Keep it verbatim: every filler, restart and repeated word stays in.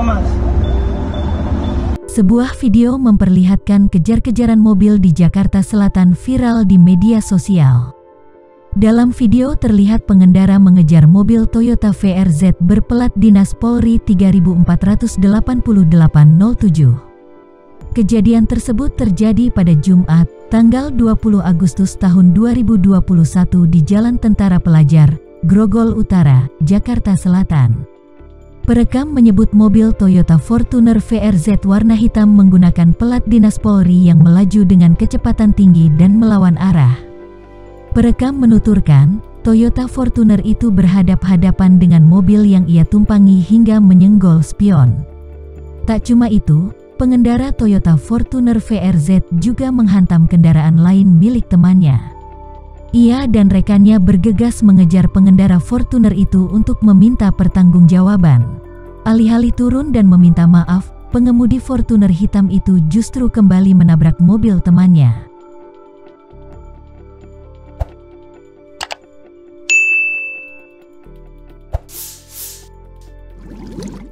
Mas. Sebuah video memperlihatkan kejar-kejaran mobil di Jakarta Selatan viral di media sosial. Dalam video terlihat pengendara mengejar mobil Toyota V R Z berplat dinas Polri tiga empat delapan delapan nol tujuh. Kejadian tersebut terjadi pada Jumat, tanggal dua puluh Agustus tahun dua ribu dua puluh satu di Jalan Tentara Pelajar, Grogol Utara, Jakarta Selatan. Perekam menyebut mobil Toyota Fortuner V R Z warna hitam menggunakan plat dinas Polri yang melaju dengan kecepatan tinggi dan melawan arah. Perekam menuturkan, Toyota Fortuner itu berhadap-hadapan dengan mobil yang ia tumpangi hingga menyenggol spion. Tak cuma itu, pengendara Toyota Fortuner V R Z juga menghantam kendaraan lain milik temannya. Ia dan rekannya bergegas mengejar pengendara Fortuner itu untuk meminta pertanggungjawaban. Alih-alih turun dan meminta maaf, pengemudi Fortuner hitam itu justru kembali menabrak mobil temannya.